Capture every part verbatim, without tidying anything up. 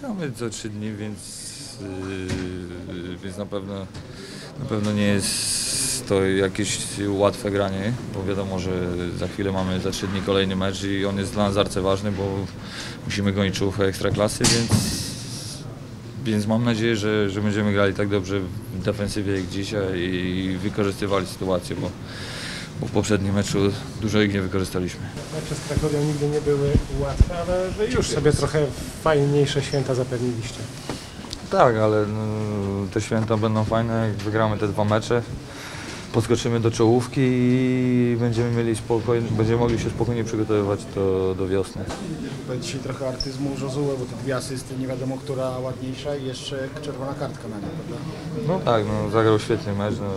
gramy co trzy dni, więc, yy, więc na pewno, na pewno nie jest to jakieś łatwe granie, bo wiadomo, że za chwilę mamy za trzy dni kolejny mecz i on jest dla nas arcyważny, bo musimy gonić czołówkę Ekstraklasy, więc, więc mam nadzieję, że, że będziemy grali tak dobrze w defensywie jak dzisiaj i wykorzystywali sytuację, bo bo w poprzednim meczu dużo ich nie wykorzystaliśmy. Mecze z Krakowią nigdy nie były łatwe, ale wy już sobie trochę fajniejsze święta zapewniliście. Tak, ale no, te święta będą fajne, jak wygramy te dwa mecze, podskoczymy do czołówki i będziemy mieli spokojnie, będziemy mogli się spokojnie przygotowywać do, do wiosny. Dzisiaj trochę artyzmu Josue, bo te dwie asysty, nie wiadomo, która ładniejsza i jeszcze czerwona kartka na nim, prawda? No tak, no, zagrał świetny mecz. No,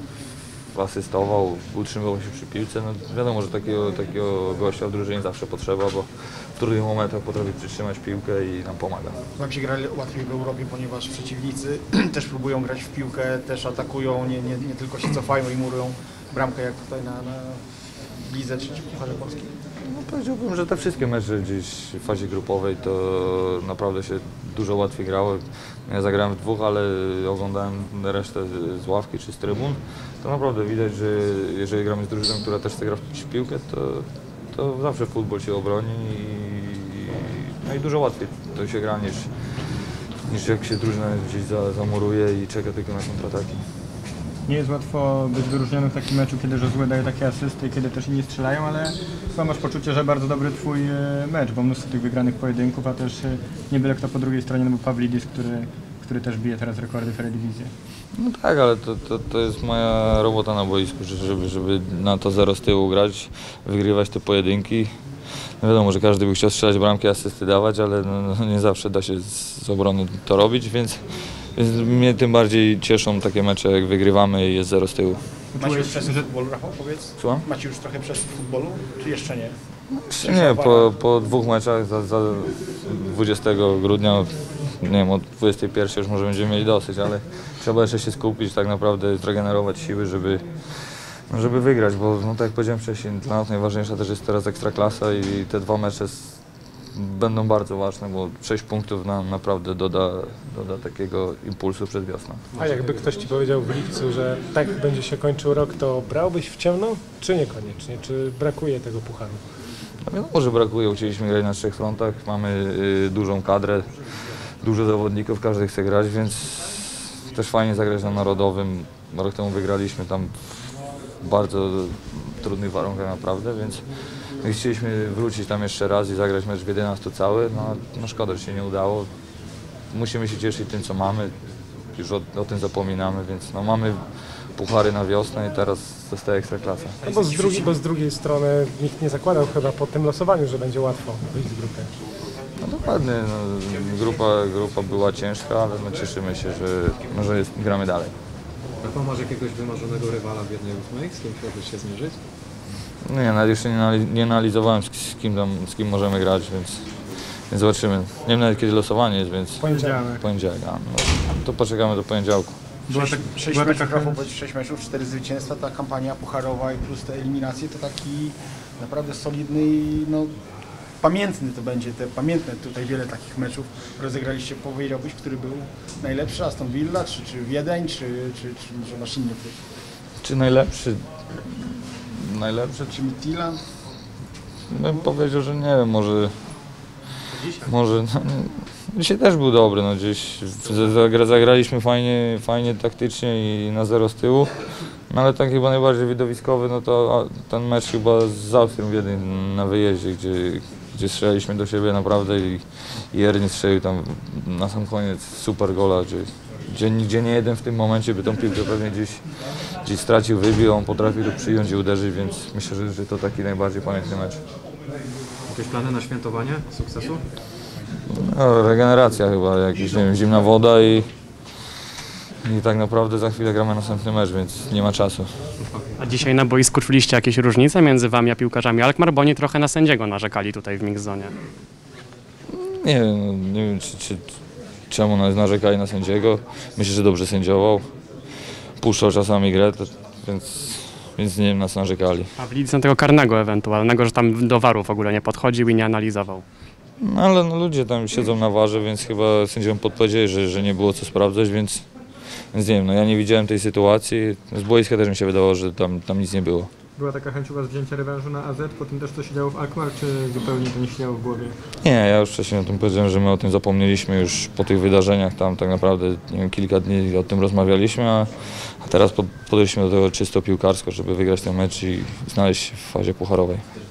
asystował, utrzymywał się przy piłce. No, wiadomo, że takiego, takiego gościa w drużynie zawsze potrzeba, bo w trudnych momentach potrafi przytrzymać piłkę i nam pomaga. Wam się gra łatwiej w Europie, ponieważ przeciwnicy też próbują grać w piłkę, też atakują, nie, nie, nie tylko się cofają i murują bramkę jak tutaj na, na lidze czy w Pucharze Polskim. No, powiedziałbym, że te wszystkie mecze gdzieś w fazie grupowej to naprawdę się dużo łatwiej grało. Ja zagrałem w dwóch, ale oglądałem resztę z ławki czy z trybun. To naprawdę widać, że jeżeli gramy z drużyną, która też chce grać w piłkę, to, to zawsze futbol się obroni i, no i dużo łatwiej to się gra niż, niż jak się drużyna gdzieś za, zamuruje i czeka tylko na kontrataki. Nie jest łatwo być wyróżnionym w takim meczu, kiedy Josue daje takie asysty i kiedy też inni strzelają, ale chyba masz poczucie, że bardzo dobry twój mecz, bo mnóstwo tych wygranych pojedynków, a też nie byle kto po drugiej stronie, no bo Pawlidis, który, który też bije teraz rekordy w Eredivisie. No tak, ale to, to, to jest moja robota na boisku, żeby, żeby na to zero z tyłu grać, wygrywać te pojedynki. No wiadomo, że każdy by chciał strzelać bramki, asysty dawać, ale no, nie zawsze da się z obrony to robić, więc, więc mnie tym bardziej cieszą takie mecze, jak wygrywamy i jest zero z tyłu. Macie już przesył futbolu, Rafał, powiedz? Słucham? Macie już trochę przesył futbolu, czy jeszcze nie? Jeszcze nie, po, po dwóch meczach za, za dwudziestego grudnia, nie wiem, od dwudziestej pierwszej już może będziemy mieli dosyć, ale trzeba jeszcze się skupić, tak naprawdę zregenerować siły, żeby, no, żeby wygrać, bo no, tak jak powiedziałem wcześniej, dla nas najważniejsza też jest teraz Ekstraklasa i te dwa mecze z, będą bardzo ważne, bo sześć punktów nam naprawdę doda, doda takiego impulsu przed wiosną. A jakby ktoś ci powiedział w lipcu, że tak będzie się kończył rok, to brałbyś w ciemno, czy niekoniecznie? Czy brakuje tego pucharu? No wiadomo, że brakuje, chcieliśmy grać na trzech frontach, mamy y, dużą kadrę, dużo zawodników, każdy chce grać, więc też fajnie zagrać na Narodowym. Rok temu wygraliśmy tam w bardzo trudnych warunkach naprawdę, więc my chcieliśmy wrócić tam jeszcze raz i zagrać mecz w jedenastu cały, no, no szkoda, że się nie udało. Musimy się cieszyć tym, co mamy, już o, o tym zapominamy, więc no, mamy puchary na wiosnę i teraz zostaje Ekstraklasa. No bo, z drugi, bo z drugiej strony nikt nie zakładał chyba po tym losowaniu, że będzie łatwo wyjść z grupy. No dokładnie, no, grupa, grupa była ciężka, ale no, cieszymy się, że, no, że jest, gramy dalej. Rafał, masz jakiegoś wymarzonego rywala w jednej ósmej, z kim chciałbyś się zmierzyć? No ja jeszcze nie, nie analizowałem, z, z, kim tam, z kim możemy grać, więc, więc zobaczymy. Nie wiem nawet kiedy losowanie jest, więc Poniedziałek. poniedziałek. A, no, to poczekamy do poniedziałku. Była Sześć, tak, sześć była meczów, taka Rafał, powiedz, sześć meczów, cztery zwycięstwa, ta kampania pucharowa i plus te eliminacje to taki naprawdę solidny i no, pamiętny to będzie, te pamiętne tutaj wiele takich meczów rozegraliście. Powiedziałbyś, który był najlepszy, Aston Villa, czy, czy Wiedeń, czy, czy, czy może masz inny typ? Czy najlepszy? Najlepszy? Czy Midtjylland? Bym powiedział, że nie wiem, może... Może... No, dzisiaj też był dobry, no gdzieś zagra, zagraliśmy fajnie, fajnie taktycznie i na zero z tyłu. No ale tak chyba najbardziej widowiskowy, no to ten mecz chyba z Austrią Wiedeń na wyjeździe, gdzie, gdzie strzelaliśmy do siebie naprawdę i, i Ernie strzelił tam na sam koniec super gola, gdzie, gdzie, gdzie nie jeden w tym momencie by tą piłkę pewnie gdzieś, gdzieś stracił, wybił, on potrafił to przyjąć i uderzyć, więc myślę, że, że to taki najbardziej pamiętny mecz. Jakieś plany na świętowanie sukcesu? No, regeneracja chyba, jakaś, nie wiem, zimna woda i, i tak naprawdę za chwilę gramy następny mecz, więc nie ma czasu. A dzisiaj na boisku czuliście jakieś różnice między wami a piłkarzami Alkmaar, bo oni trochę na sędziego narzekali tutaj w mix-zonie. Nie wiem, no, nie wiem czy, czy, czemu nas narzekali na sędziego. Myślę, że dobrze sędziował. Puszczał czasami grę, to, więc, więc nie wiem, nas narzekali. A w lidze tego karnego ewentualnego, że tam do warów w ogóle nie podchodził i nie analizował. No ale no, ludzie tam siedzą na warze, więc chyba sędziom podpowiedzieli, że, że nie było co sprawdzać, więc, więc nie wiem, no ja nie widziałem tej sytuacji. Z boiska też mi się wydawało, że tam, tam nic nie było. Była taka chęć u Was wzięcia rewanżu na A Z, po tym też co się działo w Alkmaar, czy zupełnie to nie się działo w głowie? Nie, ja już wcześniej o tym powiedziałem, że my o tym zapomnieliśmy już po tych wydarzeniach, tam tak naprawdę nie wiem, kilka dni o tym rozmawialiśmy, a, a teraz pod, podeszliśmy do tego czysto piłkarsko, żeby wygrać ten mecz i znaleźć się w fazie pucharowej.